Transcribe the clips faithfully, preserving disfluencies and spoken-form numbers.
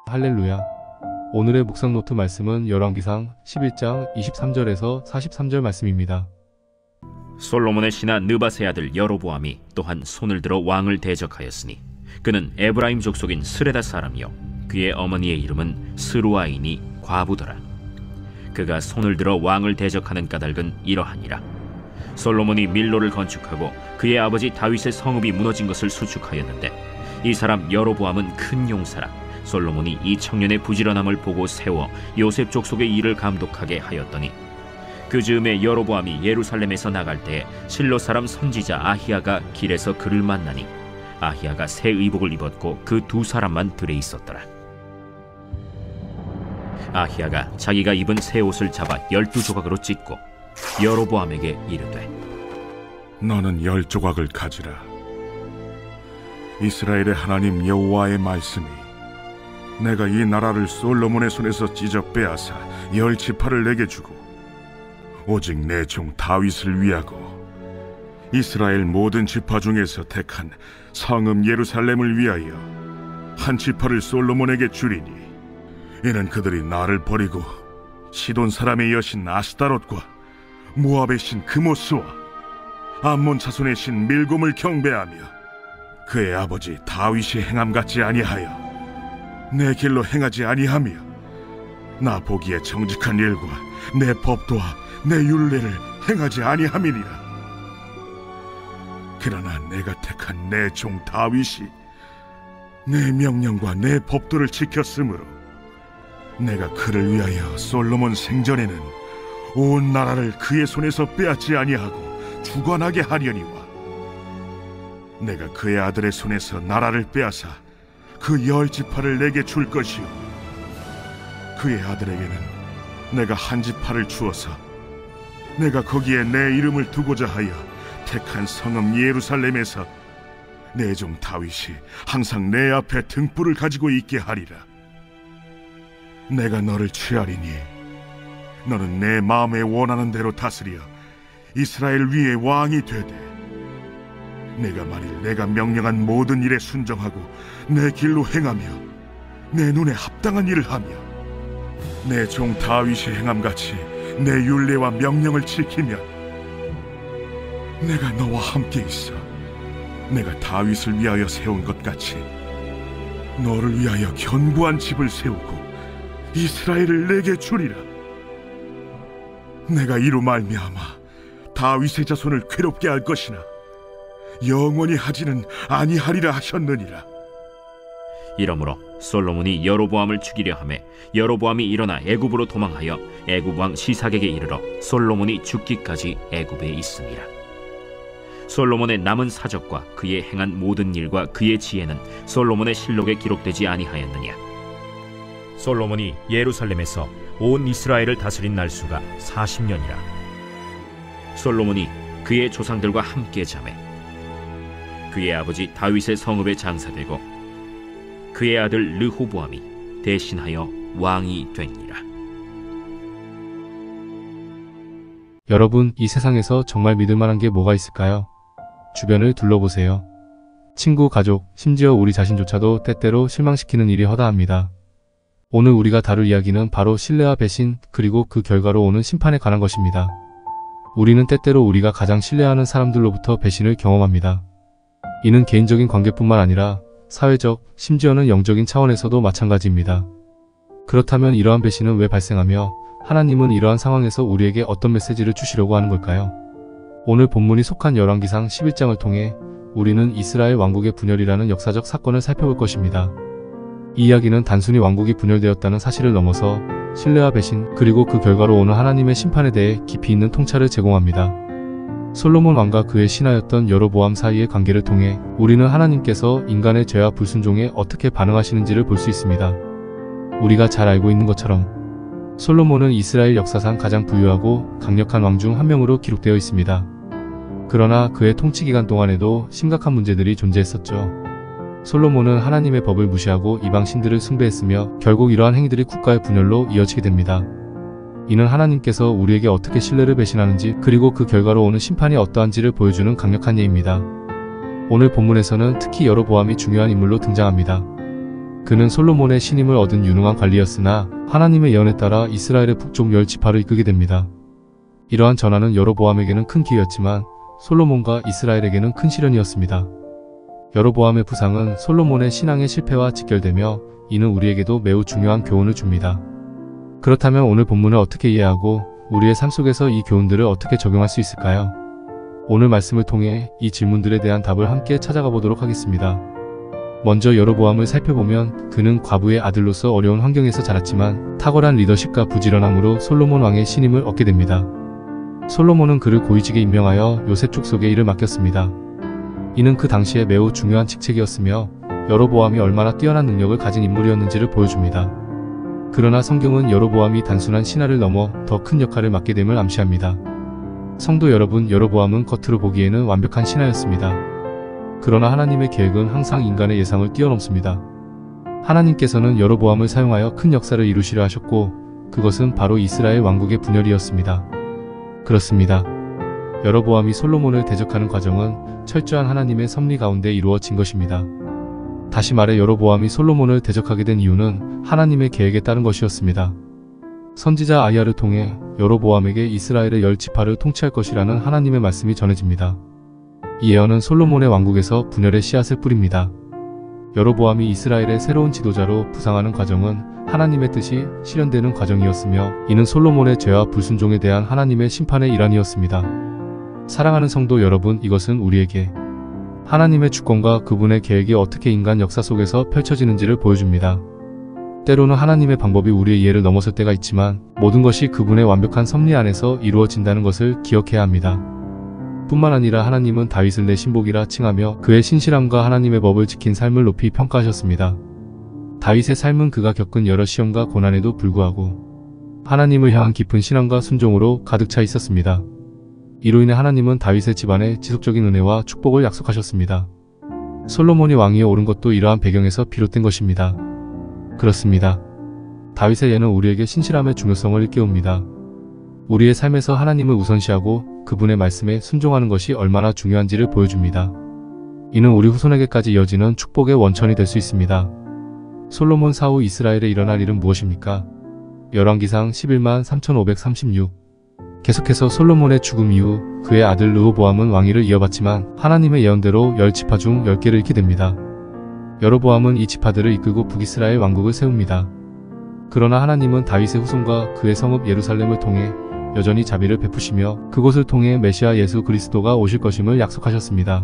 할렐루야. 오늘의 묵상 노트 말씀은 열왕기상 십일 장 이십삼 절에서 사십삼 절 말씀입니다. 솔로몬의 신하 느밧의 아들 여로보암이 또한 손을 들어 왕을 대적하였으니 그는 에브라임 족속인 스레다 사람이요 그의 어머니의 이름은 스루아이니 과부더라. 그가 손을 들어 왕을 대적하는 까닭은 이러하니라. 솔로몬이 밀로를 건축하고 그의 아버지 다윗의 성읍이 무너진 것을 수축하였는데 이 사람 여로보암은 큰 용사라. 솔로몬이 이 청년의 부지런함을 보고 세워 요셉 족속의 일을 감독하게 하였더니 그 즈음에 여로보암이 예루살렘에서 나갈 때에 실로 사람 선지자 아히야가 길에서 그를 만나니 아히야가 새 의복을 입었고 그 두 사람만 들에 있었더라. 아히야가 자기가 입은 새 옷을 잡아 열두 조각으로 찢고 여로보암에게 이르되 너는 열 조각을 가지라. 이스라엘의 하나님 여호와의 말씀이 내가 이 나라를 솔로몬의 손에서 찢어 빼앗아 열 지파를 내게 주고 오직 내 종 다윗을 위하고 이스라엘 모든 지파 중에서 택한 성읍 예루살렘을 위하여 한 지파를 솔로몬에게 주리니 이는 그들이 나를 버리고 시돈 사람의 여신 아스타롯과 모압의 신 그모스와 암몬 자손의 신 밀곰을 경배하며 그의 아버지 다윗이 행함 같지 아니하여 내 길로 행하지 아니하며 나 보기에 정직한 일과 내 법도와 내 율례를 행하지 아니함이니라. 그러나 내가 택한 내 종 다윗이 내 명령과 내 법도를 지켰으므로 내가 그를 위하여 솔로몬 생전에는 온 나라를 그의 손에서 빼앗지 아니하고 주관하게 하려니와 내가 그의 아들의 손에서 나라를 빼앗아 그 열 지파를 내게 줄 것이요 그의 아들에게는 내가 한 지파를 주어서 내가 거기에 내 이름을 두고자 하여 택한 성읍 예루살렘에서 내 종 다윗이 항상 내 앞에 등불을 가지고 있게 하리라. 내가 너를 취하리니 너는 내 마음에 원하는 대로 다스려 이스라엘 위에 왕이 되되 내가 만일 내가 명령한 모든 일에 순종하고 내 길로 행하며 내 눈에 합당한 일을 하며 내 종 다윗이 행함같이 내 율례와 명령을 지키면 내가 너와 함께 있어 내가 다윗을 위하여 세운 것 같이 너를 위하여 견고한 집을 세우고 이스라엘을 내게 주리라. 내가 이로 말미암아 다윗의 자손을 괴롭게 할 것이나 영원히 하지는 아니하리라 하셨느니라. 이러므로 솔로몬이 여로보암을 죽이려 하매 여로보암이 일어나 애굽으로 도망하여 애굽 왕 시삭에게 이르러 솔로몬이 죽기까지 애굽에 있음이라. 솔로몬의 남은 사적과 그의 행한 모든 일과 그의 지혜는 솔로몬의 실록에 기록되지 아니하였느냐. 솔로몬이 예루살렘에서 온 이스라엘을 다스린 날수가 사십 년이라. 솔로몬이 그의 조상들과 함께 자매 그의 아버지 다윗의 성읍에 장사되고 그의 아들 르호보암이 대신하여 왕이 되니라. 여러분, 이 세상에서 정말 믿을 만한 게 뭐가 있을까요? 주변을 둘러보세요. 친구, 가족, 심지어 우리 자신조차도 때때로 실망시키는 일이 허다합니다. 오늘 우리가 다룰 이야기는 바로 신뢰와 배신, 그리고 그 결과로 오는 심판에 관한 것입니다. 우리는 때때로 우리가 가장 신뢰하는 사람들로부터 배신을 경험합니다. 이는 개인적인 관계뿐만 아니라 사회적, 심지어는 영적인 차원에서도 마찬가지입니다. 그렇다면 이러한 배신은 왜 발생하며 하나님은 이러한 상황에서 우리에게 어떤 메시지를 주시려고 하는 걸까요? 오늘 본문이 속한 열왕기상 십일 장을 통해 우리는 이스라엘 왕국의 분열이라는 역사적 사건을 살펴볼 것입니다. 이 이야기는 단순히 왕국이 분열되었다는 사실을 넘어서 신뢰와 배신, 그리고 그 결과로 오는 하나님의 심판에 대해 깊이 있는 통찰을 제공합니다. 솔로몬 왕과 그의 신하였던 여로보암 사이의 관계를 통해 우리는 하나님께서 인간의 죄와 불순종에 어떻게 반응하시는지를 볼 수 있습니다. 우리가 잘 알고 있는 것처럼 솔로몬은 이스라엘 역사상 가장 부유하고 강력한 왕 중 한 명으로 기록되어 있습니다. 그러나 그의 통치 기간 동안에도 심각한 문제들이 존재했었죠. 솔로몬은 하나님의 법을 무시하고 이방 신들을 숭배했으며 결국 이러한 행위들이 국가의 분열로 이어지게 됩니다. 이는 하나님께서 우리에게 어떻게 신뢰를 배신하는지, 그리고 그 결과로 오는 심판이 어떠한지를 보여주는 강력한 예입니다. 오늘 본문에서는 특히 여로보암이 중요한 인물로 등장합니다. 그는 솔로몬의 신임을 얻은 유능한 관리였으나 하나님의 예언에 따라 이스라엘의 북쪽 열 지파를 이끌게 됩니다. 이러한 전환은 여로보암에게는 큰 기회였지만 솔로몬과 이스라엘에게는 큰 시련이었습니다. 여로보암의 부상은 솔로몬의 신앙의 실패와 직결되며 이는 우리에게도 매우 중요한 교훈을 줍니다. 그렇다면 오늘 본문을 어떻게 이해하고 우리의 삶 속에서 이 교훈들을 어떻게 적용할 수 있을까요? 오늘 말씀을 통해 이 질문들에 대한 답을 함께 찾아가 보도록 하겠습니다. 먼저 여로보암을 살펴보면 그는 과부의 아들로서 어려운 환경에서 자랐지만 탁월한 리더십과 부지런함으로 솔로몬 왕의 신임을 얻게 됩니다. 솔로몬은 그를 고위직에 임명하여 요셉 족속의 일을 맡겼습니다. 이는 그 당시에 매우 중요한 직책이었으며 여로보암이 얼마나 뛰어난 능력을 가진 인물이었는지를 보여줍니다. 그러나 성경은 여로보암이 단순한 신하를 넘어 더 큰 역할을 맡게 됨을 암시합니다. 성도 여러분, 여로보암은 겉으로 보기에는 완벽한 신하였습니다. 그러나 하나님의 계획은 항상 인간의 예상을 뛰어넘습니다. 하나님께서는 여로보암을 사용하여 큰 역사를 이루시려 하셨고 그것은 바로 이스라엘 왕국의 분열이었습니다. 그렇습니다. 여로보암이 솔로몬을 대적하는 과정은 철저한 하나님의 섭리 가운데 이루어진 것입니다. 다시 말해 여로보암이 솔로몬을 대적하게 된 이유는 하나님의 계획에 따른 것이었습니다. 선지자 아이야를 통해 여로보암에게 이스라엘의 열 지파를 통치할 것이라는 하나님의 말씀이 전해집니다. 이 예언은 솔로몬의 왕국에서 분열의 씨앗을 뿌립니다. 여로보암이 이스라엘의 새로운 지도자로 부상하는 과정은 하나님의 뜻이 실현되는 과정이었으며 이는 솔로몬의 죄와 불순종에 대한 하나님의 심판의 일환이었습니다. 사랑하는 성도 여러분, 이것은 우리에게 하나님의 주권과 그분의 계획이 어떻게 인간 역사 속에서 펼쳐지는지를 보여줍니다. 때로는 하나님의 방법이 우리의 이해를 넘어설 때가 있지만 모든 것이 그분의 완벽한 섭리 안에서 이루어진다는 것을 기억해야 합니다. 뿐만 아니라 하나님은 다윗을 내 신복이라 칭하며 그의 신실함과 하나님의 법을 지킨 삶을 높이 평가하셨습니다. 다윗의 삶은 그가 겪은 여러 시험과 고난에도 불구하고 하나님을 향한 깊은 신앙과 순종으로 가득 차 있었습니다. 이로 인해 하나님은 다윗의 집안에 지속적인 은혜와 축복을 약속하셨습니다. 솔로몬이 왕위에 오른 것도 이러한 배경에서 비롯된 것입니다. 그렇습니다. 다윗의 예는 우리에게 신실함의 중요성을 일깨웁니다. 우리의 삶에서 하나님을 우선시하고 그분의 말씀에 순종하는 것이 얼마나 중요한지를 보여줍니다. 이는 우리 후손에게까지 이어지는 축복의 원천이 될 수 있습니다. 솔로몬 사후 이스라엘에 일어날 일은 무엇입니까? 열왕기상 십일만 삼천오백삼십육. 계속해서 솔로몬의 죽음 이후 그의 아들 르호보암은 왕위를 이어받지만 하나님의 예언대로 열 지파 중 열 개를 잃게 됩니다. 여로보암은 이 지파들을 이끌고 북이스라엘 왕국을 세웁니다. 그러나 하나님은 다윗의 후손과 그의 성읍 예루살렘을 통해 여전히 자비를 베푸시며 그곳을 통해 메시아 예수 그리스도가 오실 것임을 약속하셨습니다.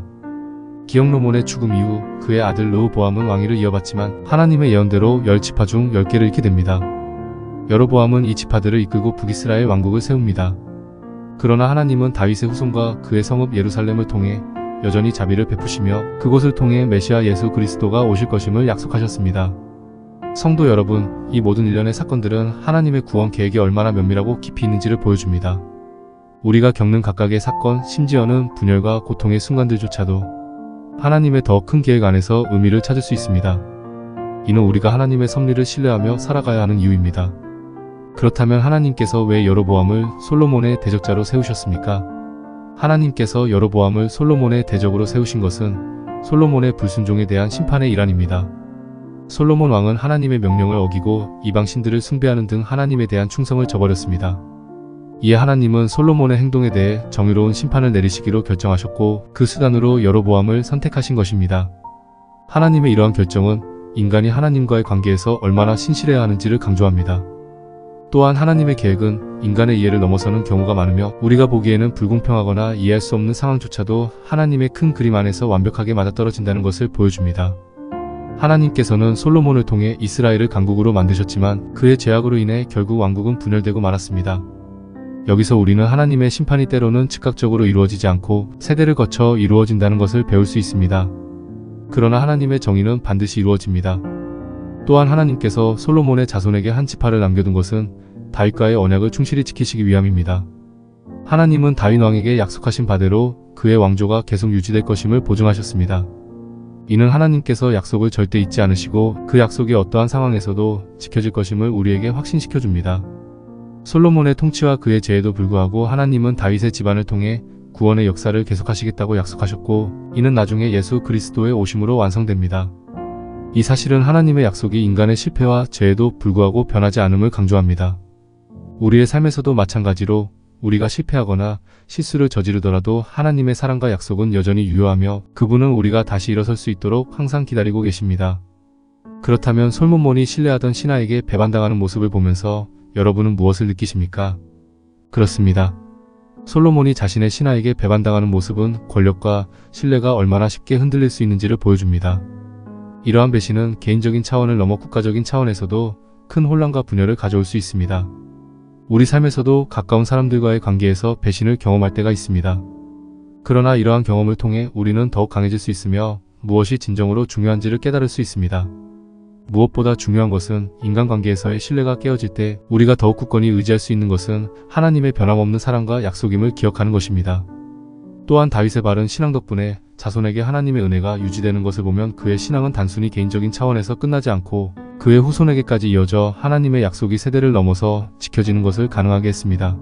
기억로몬의 죽음 이후 그의 아들 르호보암은 왕위를 이어받지만 하나님의 예언대로 열 지파 중 열 개를 잃게 됩니다. 여로보암은 이 지파들을 이끌고 북이스라엘 왕국을 세웁니다. 그러나 하나님은 다윗의 후손과 그의 성읍 예루살렘을 통해 여전히 자비를 베푸시며 그곳을 통해 메시아 예수 그리스도가 오실 것임을 약속하셨습니다. 성도 여러분, 이 모든 일련의 사건들은 하나님의 구원 계획이 얼마나 면밀하고 깊이 있는지를 보여줍니다. 우리가 겪는 각각의 사건, 심지어는 분열과 고통의 순간들조차도 하나님의 더 큰 계획 안에서 의미를 찾을 수 있습니다. 이는 우리가 하나님의 섭리를 신뢰하며 살아가야 하는 이유입니다. 그렇다면 하나님께서 왜 여로보암을 솔로몬의 대적자로 세우셨습니까? 하나님께서 여로보암을 솔로몬의 대적으로 세우신 것은 솔로몬의 불순종에 대한 심판의 일환입니다. 솔로몬 왕은 하나님의 명령을 어기고 이방신들을 숭배하는 등 하나님에 대한 충성을 저버렸습니다. 이에 하나님은 솔로몬의 행동에 대해 정의로운 심판을 내리시기로 결정하셨고 그 수단으로 여로보암을 선택하신 것입니다. 하나님의 이러한 결정은 인간이 하나님과의 관계에서 얼마나 신실해야 하는지를 강조합니다. 또한 하나님의 계획은 인간의 이해를 넘어서는 경우가 많으며 우리가 보기에는 불공평하거나 이해할 수 없는 상황조차도 하나님의 큰 그림 안에서 완벽하게 맞아떨어진다는 것을 보여줍니다. 하나님께서는 솔로몬을 통해 이스라엘을 강국으로 만드셨지만 그의 죄악으로 인해 결국 왕국은 분열되고 말았습니다. 여기서 우리는 하나님의 심판이 때로는 즉각적으로 이루어지지 않고 세대를 거쳐 이루어진다는 것을 배울 수 있습니다. 그러나 하나님의 정의는 반드시 이루어집니다. 또한 하나님께서 솔로몬의 자손에게 한 지파를 남겨둔 것은 다윗과의 언약을 충실히 지키시기 위함입니다. 하나님은 다윗 왕에게 약속하신 바대로 그의 왕조가 계속 유지될 것임을 보증하셨습니다. 이는 하나님께서 약속을 절대 잊지 않으시고 그 약속이 어떠한 상황에서도 지켜질 것임을 우리에게 확신시켜줍니다. 솔로몬의 통치와 그의 죄에도 불구하고 하나님은 다윗의 집안을 통해 구원의 역사를 계속하시겠다고 약속하셨고 이는 나중에 예수 그리스도의 오심으로 완성됩니다. 이 사실은 하나님의 약속이 인간의 실패와 죄에도 불구하고 변하지 않음을 강조합니다. 우리의 삶에서도 마찬가지로 우리가 실패하거나 실수를 저지르더라도 하나님의 사랑과 약속은 여전히 유효하며 그분은 우리가 다시 일어설 수 있도록 항상 기다리고 계십니다. 그렇다면 솔로몬이 신뢰하던 신하에게 배반당하는 모습을 보면서 여러분은 무엇을 느끼십니까? 그렇습니다. 솔로몬이 자신의 신하에게 배반당하는 모습은 권력과 신뢰가 얼마나 쉽게 흔들릴 수 있는지를 보여줍니다. 이러한 배신은 개인적인 차원을 넘어 국가적인 차원에서도 큰 혼란과 분열을 가져올 수 있습니다. 우리 삶에서도 가까운 사람들과의 관계에서 배신을 경험할 때가 있습니다. 그러나 이러한 경험을 통해 우리는 더욱 강해질 수 있으며 무엇이 진정으로 중요한지를 깨달을 수 있습니다. 무엇보다 중요한 것은 인간관계에서의 신뢰가 깨어질 때 우리가 더욱 굳건히 의지할 수 있는 것은 하나님의 변함없는 사랑과 약속임을 기억하는 것입니다. 또한 다윗의 바른 신앙 덕분에 자손에게 하나님의 은혜가 유지되는 것을 보면 그의 신앙은 단순히 개인적인 차원에서 끝나지 않고 그의 후손에게까지 이어져 하나님의 약속이 세대를 넘어서 지켜지는 것을 가능하게 했습니다.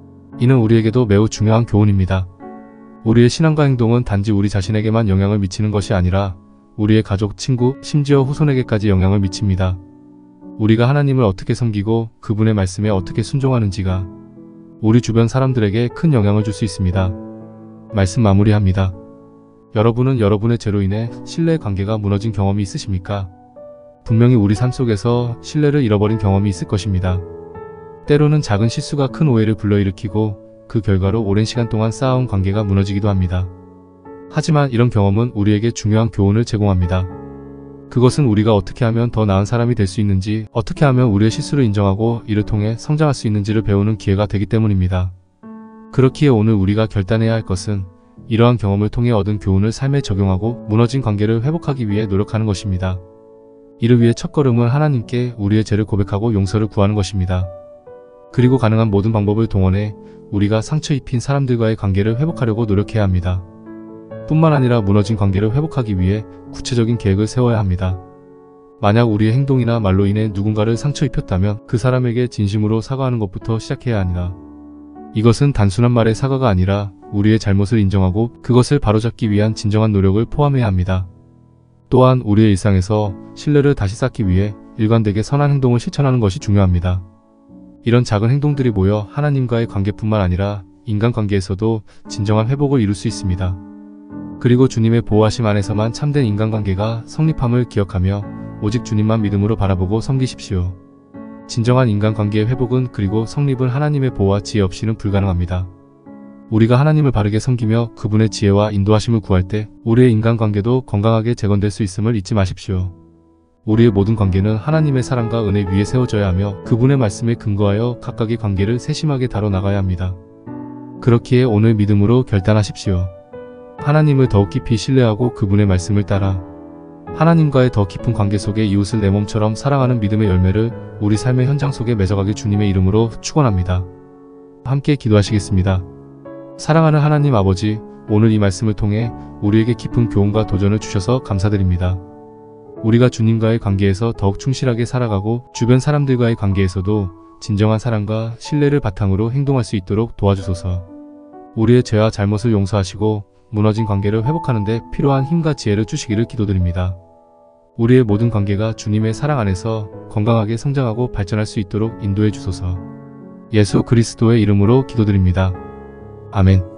이는 우리에게도 매우 중요한 교훈입니다. 우리의 신앙과 행동은 단지 우리 자신에게만 영향을 미치는 것이 아니라 우리의 가족, 친구, 심지어 후손에게까지 영향을 미칩니다. 우리가 하나님을 어떻게 섬기고 그분의 말씀에 어떻게 순종하는지가 우리 주변 사람들에게 큰 영향을 줄 수 있습니다. 말씀 마무리합니다. 여러분은 여러분의 죄로 인해 신뢰 관계가 무너진 경험이 있으십니까? 분명히 우리 삶 속에서 신뢰를 잃어버린 경험이 있을 것입니다. 때로는 작은 실수가 큰 오해를 불러일으키고 그 결과로 오랜 시간 동안 쌓아온 관계가 무너지기도 합니다. 하지만 이런 경험은 우리에게 중요한 교훈을 제공합니다. 그것은 우리가 어떻게 하면 더 나은 사람이 될 수 있는지, 어떻게 하면 우리의 실수를 인정하고 이를 통해 성장할 수 있는지를 배우는 기회가 되기 때문입니다. 그렇기에 오늘 우리가 결단해야 할 것은 이러한 경험을 통해 얻은 교훈을 삶에 적용하고 무너진 관계를 회복하기 위해 노력하는 것입니다. 이를 위해 첫걸음은 하나님께 우리의 죄를 고백하고 용서를 구하는 것입니다. 그리고 가능한 모든 방법을 동원해 우리가 상처 입힌 사람들과의 관계를 회복하려고 노력해야 합니다. 뿐만 아니라 무너진 관계를 회복하기 위해 구체적인 계획을 세워야 합니다. 만약 우리의 행동이나 말로 인해 누군가를 상처 입혔다면 그 사람에게 진심으로 사과하는 것부터 시작해야 합니다. 이것은 단순한 말의 사과가 아니라 우리의 잘못을 인정하고 그것을 바로잡기 위한 진정한 노력을 포함해야 합니다. 또한 우리의 일상에서 신뢰를 다시 쌓기 위해 일관되게 선한 행동을 실천하는 것이 중요합니다. 이런 작은 행동들이 모여 하나님과의 관계뿐만 아니라 인간관계에서도 진정한 회복을 이룰 수 있습니다. 그리고 주님의 보호하심 안에서만 참된 인간관계가 성립함을 기억하며 오직 주님만 믿음으로 바라보고 섬기십시오. 진정한 인간관계의 회복은 그리고 성립은 하나님의 보호와 지혜 없이는 불가능합니다. 우리가 하나님을 바르게 섬기며 그분의 지혜와 인도하심을 구할 때 우리의 인간관계도 건강하게 재건될 수 있음을 잊지 마십시오. 우리의 모든 관계는 하나님의 사랑과 은혜 위에 세워져야 하며 그분의 말씀에 근거하여 각각의 관계를 세심하게 다뤄나가야 합니다. 그렇기에 오늘 믿음으로 결단하십시오. 하나님을 더욱 깊이 신뢰하고 그분의 말씀을 따라 하나님과의 더 깊은 관계 속에 이웃을 내 몸처럼 사랑하는 믿음의 열매를 우리 삶의 현장 속에 맺어가길 주님의 이름으로 축원합니다. 함께 기도하시겠습니다. 사랑하는 하나님 아버지, 오늘 이 말씀을 통해 우리에게 깊은 교훈과 도전을 주셔서 감사드립니다. 우리가 주님과의 관계에서 더욱 충실하게 살아가고 주변 사람들과의 관계에서도 진정한 사랑과 신뢰를 바탕으로 행동할 수 있도록 도와주소서. 우리의 죄와 잘못을 용서하시고 무너진 관계를 회복하는 데 필요한 힘과 지혜를 주시기를 기도드립니다. 우리의 모든 관계가 주님의 사랑 안에서 건강하게 성장하고 발전할 수 있도록 인도해 주소서. 예수 그리스도의 이름으로 기도드립니다. 아멘.